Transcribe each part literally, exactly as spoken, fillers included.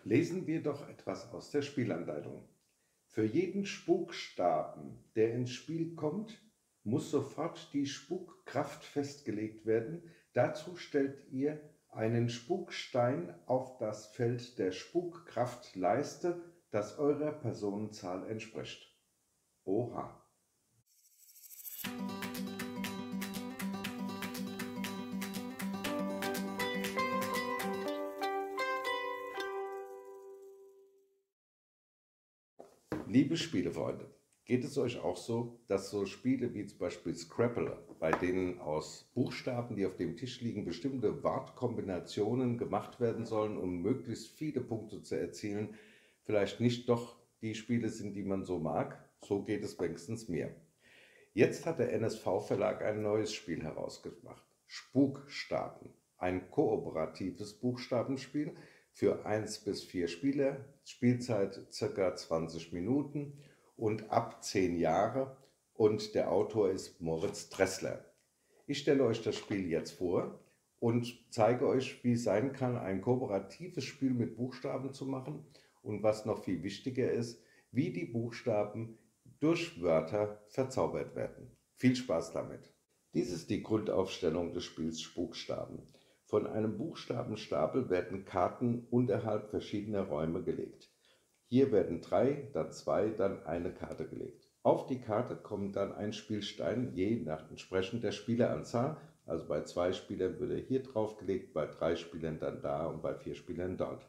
Lesen wir doch etwas aus der Spielanleitung. Für jeden Spukstaben, der ins Spiel kommt, muss sofort die Spukkraft festgelegt werden. Dazu stellt ihr einen Spukstein auf das Feld der Spukkraftleiste, das eurer Personenzahl entspricht. Oha! Liebe Spielefreunde, geht es euch auch so, dass so Spiele wie zum Beispiel Scrabble, bei denen aus Buchstaben, die auf dem Tisch liegen, bestimmte Wortkombinationen gemacht werden sollen, um möglichst viele Punkte zu erzielen, vielleicht nicht doch die Spiele sind, die man so mag? So geht es wenigstens mir. Jetzt hat der N S V-Verlag ein neues Spiel herausgebracht, Spukstaben, ein kooperatives Buchstabenspiel für eins bis vier Spieler, Spielzeit ca. zwanzig Minuten und ab zehn Jahre, und der Autor ist Moritz Dressler. Ich stelle euch das Spiel jetzt vor und zeige euch, wie es sein kann, ein kooperatives Spiel mit Buchstaben zu machen und was noch viel wichtiger ist, wie die Buchstaben durch Wörter verzaubert werden. Viel Spaß damit! Dies ist die Grundaufstellung des Spiels Spukstaben. Von einem Buchstabenstapel werden Karten unterhalb verschiedener Räume gelegt. Hier werden drei, dann zwei, dann eine Karte gelegt. Auf die Karte kommt dann ein Spielstein, je nach entsprechend der Spieleranzahl. Also bei zwei Spielern würde hier drauf gelegt, bei drei Spielern dann da und bei vier Spielern dort.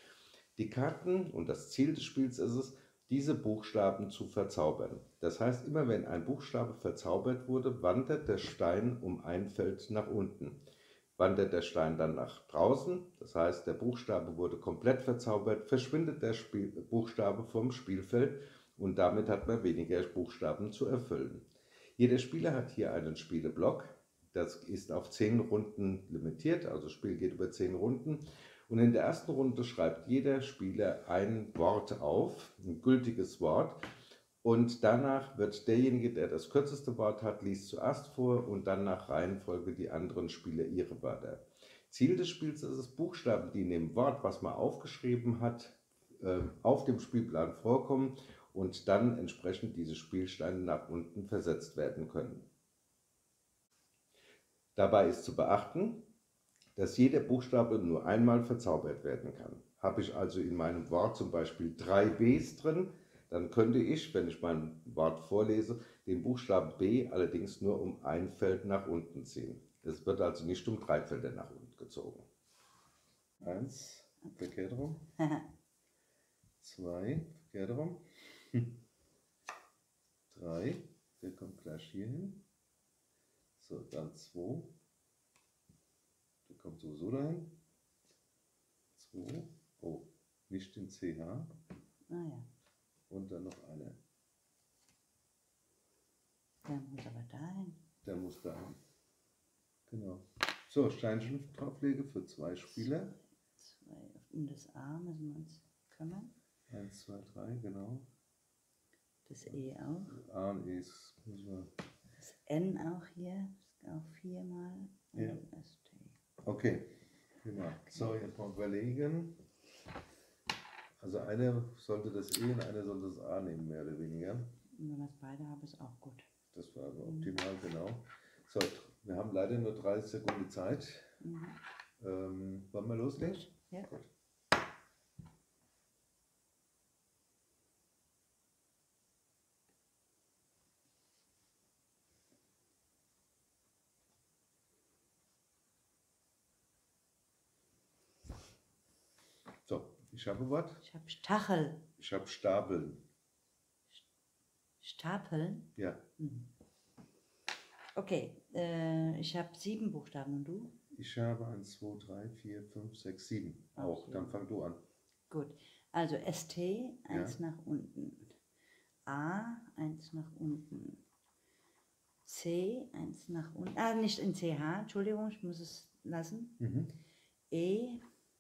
Die Karten und das Ziel des Spiels ist es, diese Buchstaben zu verzaubern. Das heißt, immer wenn ein Buchstabe verzaubert wurde, wandert der Stein um ein Feld nach unten. Wandert der Stein dann nach draußen, das heißt, der Buchstabe wurde komplett verzaubert, verschwindet der Spiel Buchstabe vom Spielfeld und damit hat man weniger Buchstaben zu erfüllen. Jeder Spieler hat hier einen Spieleblock, das ist auf zehn Runden limitiert, also das Spiel geht über zehn Runden. Und in der ersten Runde schreibt jeder Spieler ein Wort auf, ein gültiges Wort. Und danach wird derjenige, der das kürzeste Wort hat, liest zuerst vor und dann nach Reihenfolge die anderen Spieler ihre Wörter. Ziel des Spiels ist es, Buchstaben, die in dem Wort, was man aufgeschrieben hat, auf dem Spielplan vorkommen und dann entsprechend diese Spielsteine nach unten versetzt werden können. Dabei ist zu beachten, dass jeder Buchstabe nur einmal verzaubert werden kann. Habe ich also in meinem Wort zum Beispiel drei Bs drin, dann könnte ich, wenn ich mein Wort vorlese, den Buchstaben B allerdings nur um ein Feld nach unten ziehen. Es wird also nicht um drei Felder nach unten gezogen. Eins, verkehrt rum. Zwei, verkehrt rum. Drei, der kommt gleich hier hin. So, dann zwei. Der kommt sowieso dahin. zwei. Oh, nicht den C H. Ah ja. Und dann noch eine. Der muss aber dahin. Der muss dahin. Genau. So, Steinchen drauflege für zwei Spieler. Zwei. Um das A müssen wir uns kümmern. Eins, zwei, drei, genau. Das E auch. A und E müssen wir. Das N auch hier. Das auch viermal. Und Ja. dann S T. Okay. Genau. So, jetzt mal überlegen. Also eine sollte das E und eine sollte das A nehmen, mehr oder weniger. Und wenn wir es beide haben, ist auch gut. Das war also optimal, genau. So, wir haben leider nur dreißig Sekunden Zeit. Mhm. Ähm, wollen wir loslegen? Ja. Gut. So, ich habe was. Ich habe Stachel. Ich habe Stapeln. Stapeln? Ja. Mhm. Okay, äh, ich habe sieben Buchstaben und du? Ich habe eins, zwei, drei, vier, fünf, sechs, sieben. Auch. Dann fang du an. Gut. Also S T, eins Ja. nach unten. A, eins nach unten. C, eins nach unten. Ah, nicht in C H, Entschuldigung, ich muss es lassen. Mhm. E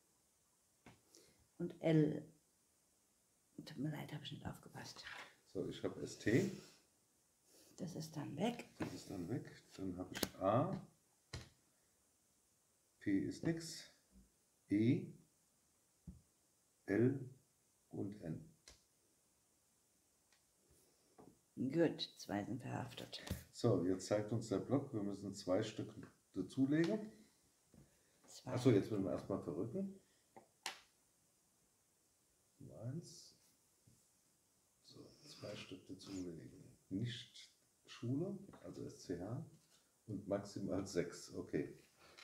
und L. Tut mir leid, habe ich nicht aufgepasst. So, ich habe S T. Das ist dann weg. Das ist dann weg. Dann habe ich A. P ist nix. E. L und N. Gut, zwei sind verhaftet. So, jetzt zeigt uns der Block, wir müssen zwei Stück dazulegen. Zwei. Achso, jetzt müssen wir erstmal verrücken. Eins. So, zwei Stück dazulegen. Nicht Schule, also S C H. Und maximal sechs, okay.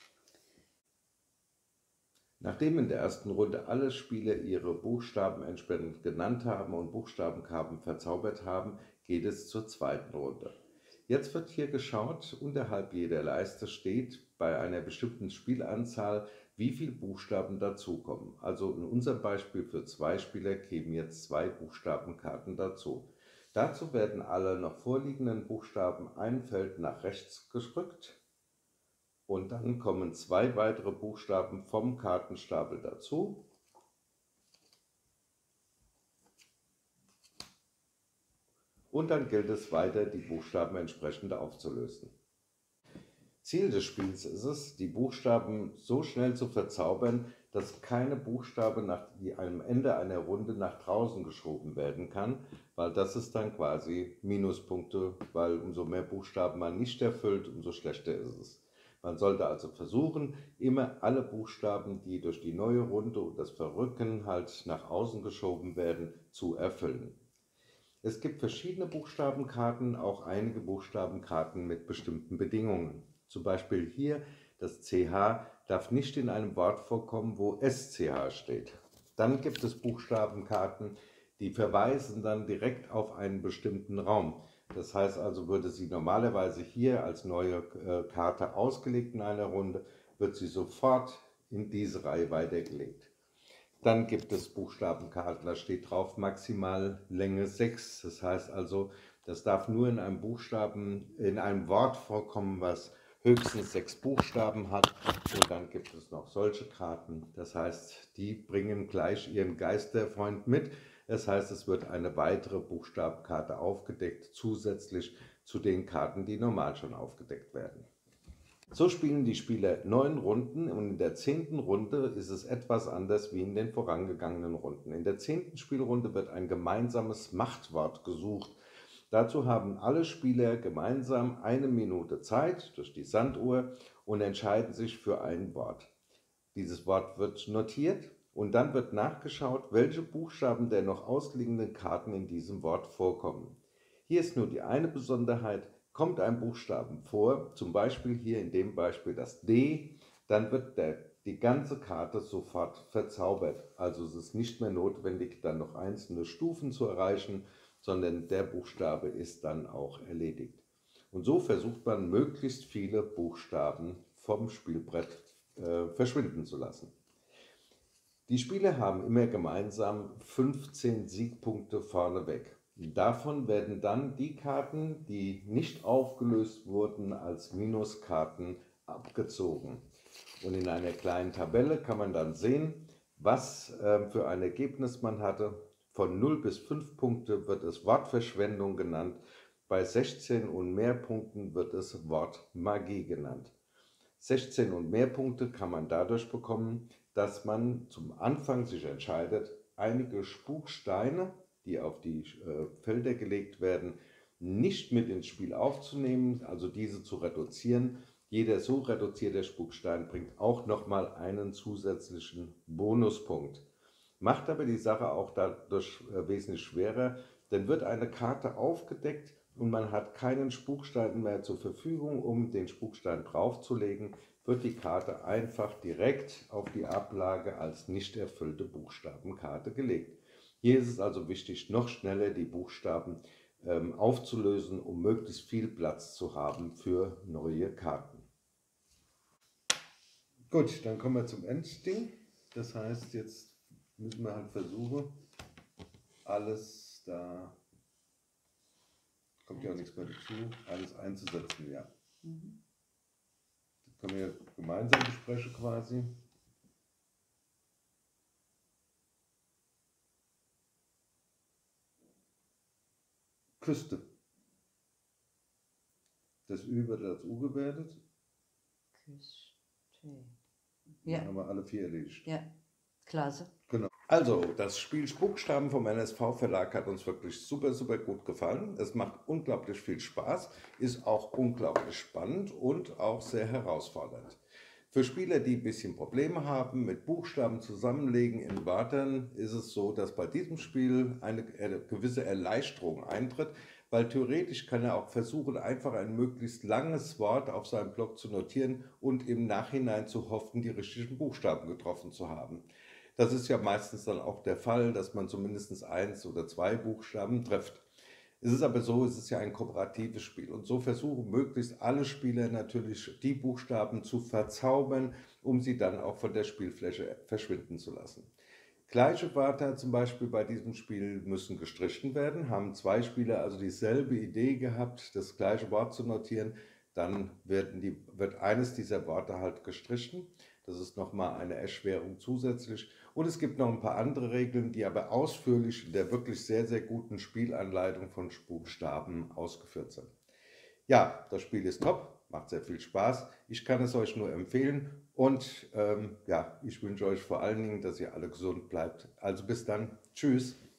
Nachdem in der ersten Runde alle Spieler ihre Buchstaben entsprechend genannt haben und Buchstabenkarten verzaubert haben, geht es zur zweiten Runde. Jetzt wird hier geschaut, unterhalb jeder Leiste steht bei einer bestimmten Spielanzahl, wie viele Buchstaben dazukommen. Also in unserem Beispiel für zwei Spieler kämen jetzt zwei Buchstabenkarten dazu. Dazu werden alle noch vorliegenden Buchstaben ein Feld nach rechts gerückt. Und dann kommen zwei weitere Buchstaben vom Kartenstapel dazu. Und dann gilt es weiter, die Buchstaben entsprechend aufzulösen. Ziel des Spiels ist es, die Buchstaben so schnell zu verzaubern, dass keine Buchstabe nach einem Ende einer Runde nach draußen geschoben werden kann, weil das ist dann quasi Minuspunkte, weil umso mehr Buchstaben man nicht erfüllt, umso schlechter ist es. Man sollte also versuchen, immer alle Buchstaben, die durch die neue Runde und das Verrücken halt nach außen geschoben werden, zu erfüllen. Es gibt verschiedene Buchstabenkarten, auch einige Buchstabenkarten mit bestimmten Bedingungen. Zum Beispiel hier das C H darf nicht in einem Wort vorkommen, wo S C H steht. Dann gibt es Buchstabenkarten, die verweisen dann direkt auf einen bestimmten Raum. Das heißt also, würde sie normalerweise hier als neue äh, Karte ausgelegt in einer Runde, wird sie sofort in diese Reihe weitergelegt. Dann gibt es Buchstabenkarten, da steht drauf maximal Länge sechs. Das heißt also, das darf nur in einem Buchstaben, in einem Wort vorkommen, was höchstens sechs Buchstaben hat. Und dann gibt es noch solche Karten. Das heißt, die bringen gleich ihren Geisterfreund mit. Das heißt, es wird eine weitere Buchstabenkarte aufgedeckt, zusätzlich zu den Karten, die normal schon aufgedeckt werden. So spielen die Spieler neun Runden und in der zehnten Runde ist es etwas anders wie in den vorangegangenen Runden. In der zehnten Spielrunde wird ein gemeinsames Machtwort gesucht. Dazu haben alle Spieler gemeinsam eine Minute Zeit durch die Sanduhr und entscheiden sich für ein Wort. Dieses Wort wird notiert und dann wird nachgeschaut, welche Buchstaben der noch ausliegenden Karten in diesem Wort vorkommen. Hier ist nur die eine Besonderheit: Kommt ein Buchstaben vor, zum Beispiel hier in dem Beispiel das D, dann wird der, die ganze Karte sofort verzaubert. Also es ist nicht mehr notwendig, dann noch einzelne Stufen zu erreichen, sondern der Buchstabe ist dann auch erledigt. Und so versucht man, möglichst viele Buchstaben vom Spielbrett äh, verschwinden zu lassen. Die Spieler haben immer gemeinsam fünfzehn Siegpunkte vorneweg. Davon werden dann die Karten, die nicht aufgelöst wurden, als Minuskarten abgezogen. Und in einer kleinen Tabelle kann man dann sehen, was äh, für ein Ergebnis man hatte. Von null bis fünf Punkte wird es Wortverschwendung genannt. Bei sechzehn und mehr Punkten wird es Wort Magie genannt. sechzehn und mehr Punkte kann man dadurch bekommen, dass man zum Anfang sich entscheidet, einige Spuksteine, die auf die äh, Felder gelegt werden, nicht mit ins Spiel aufzunehmen, also diese zu reduzieren. Jeder so reduzierte Spukstein bringt auch nochmal einen zusätzlichen Bonuspunkt. Macht aber die Sache auch dadurch äh, wesentlich schwerer, denn wird eine Karte aufgedeckt und man hat keinen Spukstein mehr zur Verfügung, um den Spukstein draufzulegen, wird die Karte einfach direkt auf die Ablage als nicht erfüllte Buchstabenkarte gelegt. Hier ist es also wichtig, noch schneller die Buchstaben ähm, aufzulösen, um möglichst viel Platz zu haben für neue Karten. Gut, dann kommen wir zum Endding. Das heißt, jetzt müssen wir halt versuchen, alles da, kommt ja auch nichts mehr dazu, alles einzusetzen, ja. Mhm. Das können wir gemeinsam besprechen quasi. Küste. Das Ü wird als U gewertet. Küste. Ja. Dann haben wir alle vier erledigt. Ja, klasse. Genau. Also, das Spiel Spukstaben vom N S V-Verlag hat uns wirklich super, super gut gefallen. Es macht unglaublich viel Spaß, ist auch unglaublich spannend und auch sehr herausfordernd. Für Spieler, die ein bisschen Probleme haben mit Buchstaben zusammenlegen in Wörtern, ist es so, dass bei diesem Spiel eine gewisse Erleichterung eintritt, weil theoretisch kann er auch versuchen, einfach ein möglichst langes Wort auf seinem Block zu notieren und im Nachhinein zu hoffen, die richtigen Buchstaben getroffen zu haben. Das ist ja meistens dann auch der Fall, dass man zumindest eins oder zwei Buchstaben trifft. Es ist aber so, es ist ja ein kooperatives Spiel und so versuchen möglichst alle Spieler natürlich die Buchstaben zu verzaubern, um sie dann auch von der Spielfläche verschwinden zu lassen. Gleiche Wörter zum Beispiel bei diesem Spiel müssen gestrichen werden. Haben zwei Spieler also dieselbe Idee gehabt, das gleiche Wort zu notieren, dann werden die, wird eines dieser Worte halt gestrichen. Das ist nochmal eine Erschwerung zusätzlich. Und es gibt noch ein paar andere Regeln, die aber ausführlich in der wirklich sehr, sehr guten Spielanleitung von Spukstaben ausgeführt sind. Ja, das Spiel ist top, macht sehr viel Spaß. Ich kann es euch nur empfehlen und ähm, ja, ich wünsche euch vor allen Dingen, dass ihr alle gesund bleibt. Also bis dann, tschüss.